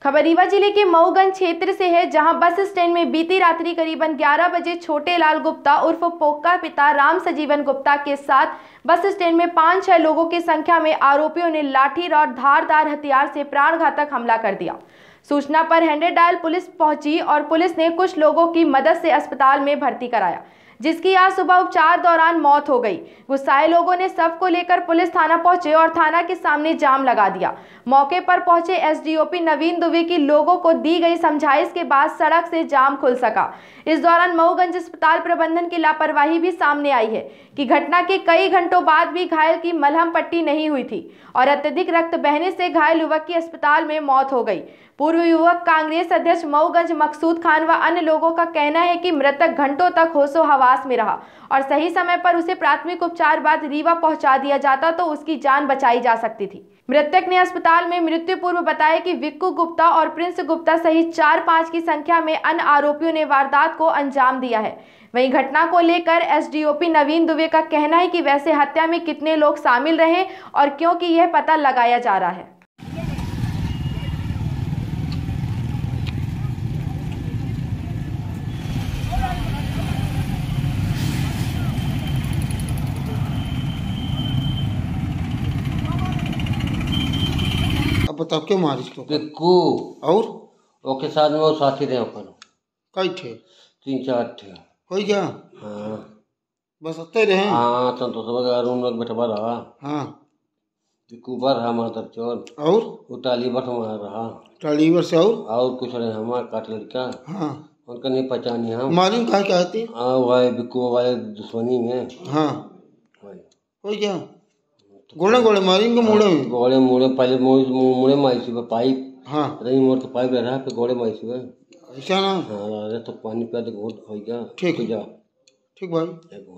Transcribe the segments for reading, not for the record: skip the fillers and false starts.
खबर रीवा जिले के मऊगंज क्षेत्र से है, जहां बस स्टैंड में बीती रात्रि करीबन 11 बजे छोटे लाल गुप्ता उर्फ पोक्का पिता राम सजीवन गुप्ता के साथ बस स्टैंड में 5-6 लोगों की संख्या में आरोपियों ने लाठी रॉड धारदार हथियार से प्राणघातक हमला कर दिया। सूचना पर 100 डायल पुलिस पहुंची और पुलिस ने कुछ लोगों की मदद से अस्पताल में भर्ती कराया, जिसकी आज सुबह उपचार दौरान मौत हो गई। गुस्साए लोगों ने शव को लेकर पुलिस थाना पहुंचे और थाना के सामने जाम लगा दिया। मौके पर पहुंचे एसडीओपी नवीन दुबे की लोगों को दी गई समझाइश के बाद सड़क से जाम खुल सका। इस दौरान मऊगंज अस्पताल प्रबंधन की लापरवाही भी सामने आई है कि घटना के कई घंटों बाद भी घायल की मलहम पट्टी नहीं हुई थी और अत्यधिक रक्त बहने से घायल युवक की अस्पताल में मौत हो गई। पूर्व युवक कांग्रेस अध्यक्ष मऊगंज मकसूद खान व अन्य लोगों का कहना है कि मृतक घंटों तक होशो हवास में रहा और सही समय पर उसे प्राथमिक उपचार बाद रीवा पहुंचा दिया जाता तो उसकी जान बचाई जा सकती थी। मृतक ने अस्पताल में मृत्यु पूर्व बताया कि विक्कू गुप्ता और प्रिंस गुप्ता सहित 4-5 की संख्या में अन्य आरोपियों ने वारदात को अंजाम दिया है। वहीं घटना को लेकर एसडीओपी नवीन दुबे का कहना है कि वैसे हत्या में कितने लोग शामिल रहे और क्योंकि यह पता लगाया जा रहा है। अब बताओ क्यों मारी इसको? बिक्कू और ओके साथ में वो साथी थे अपन कई थे? 3-4 थे। हो गया? हाँ बस अत्ते रहे? हाँ संतोष वगैरह रूम लोग बैठा रहा। हाँ बिक्कू पर रहा मातर चोर और वो टाली बट वहाँ रहा टालीवर से और कुछ रहे हमारा काट लड़का। हाँ उनका नहीं पहचानी हम मालूम कहा क्या होती? हाँ वाले बिक्कू वाले दुश्मनी में। हाँ हो गया? गोले गोले मारेंगे मुड़े में? गोले मुड़े पहले मुड़े मारी सी पाइप। हाँ रही मोड़ के पाइप रहा फिर गोले मारी सी ऐसा ना? हाँ अरे तो पानी पिया तो घूट हो गया। ठीक है ठीक भाई।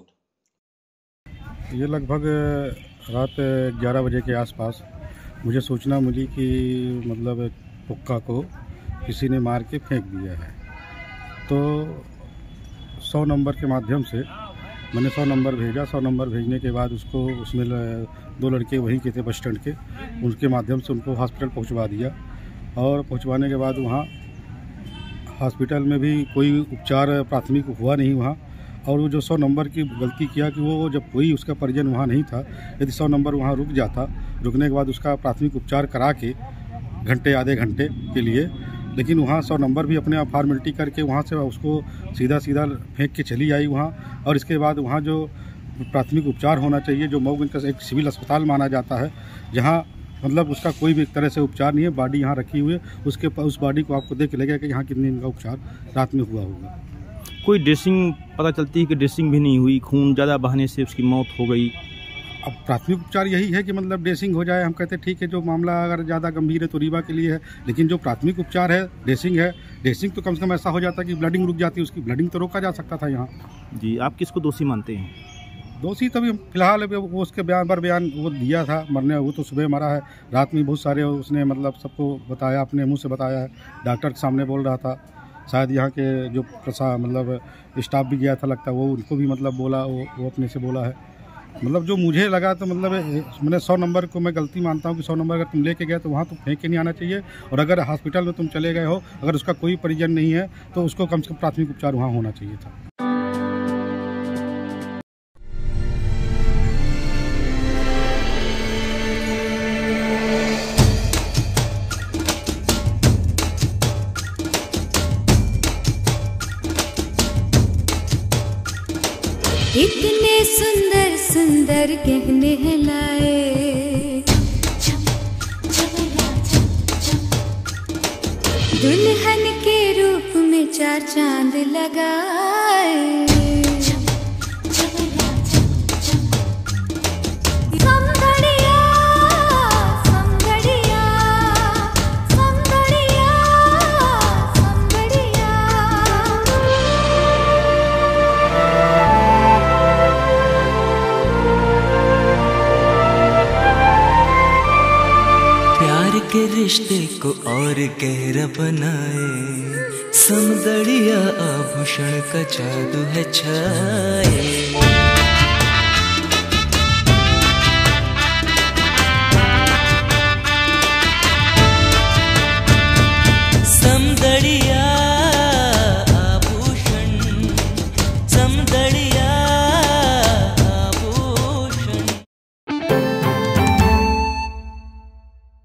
ये लगभग रात 11 बजे के आसपास मुझे सूचना मिली कि मतलब पुक्का को किसी ने मार के फेंक दिया है। तो 100 नंबर के माध्यम से मैंने 100 नंबर भेजा। 100 नंबर भेजने के बाद उसको उसमें 2 लड़के वहीं के थे बस स्टैंड के, उनके माध्यम से उनको हॉस्पिटल पहुंचवा दिया और पहुंचवाने के बाद वहाँ हॉस्पिटल में भी कोई उपचार प्राथमिक हुआ नहीं वहाँ। और वो जो 100 नंबर की गलती किया कि वो जब कोई उसका परिजन वहाँ नहीं था, यदि 100 नंबर वहाँ रुक जाता, रुकने के बाद उसका प्राथमिक उपचार करा के घंटे आधे घंटे के लिए, लेकिन वहाँ 100 नंबर भी अपने आप फॉर्मेलिटी करके वहाँ से उसको सीधा फेंक के चली आई वहाँ। और इसके बाद वहाँ जो प्राथमिक उपचार होना चाहिए, जो मऊगंज का एक सिविल अस्पताल माना जाता है, जहाँ मतलब उसका कोई भी एक तरह से उपचार नहीं है, बॉडी यहाँ रखी हुई है, उस बॉडी को आपको देख लगेगा कि यहाँ कितने दिन का उपचार रात में हुआ होगा। कोई ड्रेसिंग पता चलती है कि ड्रेसिंग भी नहीं हुई, खून ज़्यादा बहने से उसकी मौत हो गई। अब प्राथमिक उपचार यही है कि मतलब ड्रेसिंग हो जाए। हम कहते हैं ठीक है, जो मामला अगर ज़्यादा गंभीर है तो रीवा के लिए है, लेकिन जो प्राथमिक उपचार है ड्रेसिंग है। ड्रेसिंग तो कम से कम ऐसा हो जाता है कि ब्लडिंग रुक जाती है, उसकी ब्लडिंग तो रोका जा सकता था यहाँ। जी, आप किसको दोषी मानते हैं? दोषी तभी फिलहाल वो उसके बयान वो दिया था मरने, वो तो सुबह मरा है। रात में बहुत सारे उसने मतलब सबको बताया, अपने मुँह से बताया है, डॉक्टर के सामने बोल रहा था। शायद यहाँ के जो मतलब स्टाफ भी गया था लगता है, वो उनको भी मतलब बोला, वो अपने से बोला है। मतलब जो मुझे लगा तो मतलब मैंने 100 नंबर को मैं गलती मानता हूँ कि 100 नंबर अगर तुम लेके गए तो वहाँ तो फेंक के नहीं आना चाहिए। और अगर हॉस्पिटल में तुम चले गए हो, अगर उसका कोई परिजन नहीं है तो उसको कम से कम प्राथमिक उपचार वहाँ होना चाहिए था। इतने सुंदर सुंदर गहने हैं लाए, दुल्हन के रूप में 4 चांद लगाए। के रिश्ते को और गहरा बनाए, समदड़िया आभूषण का जादू है छाए। समदड़िया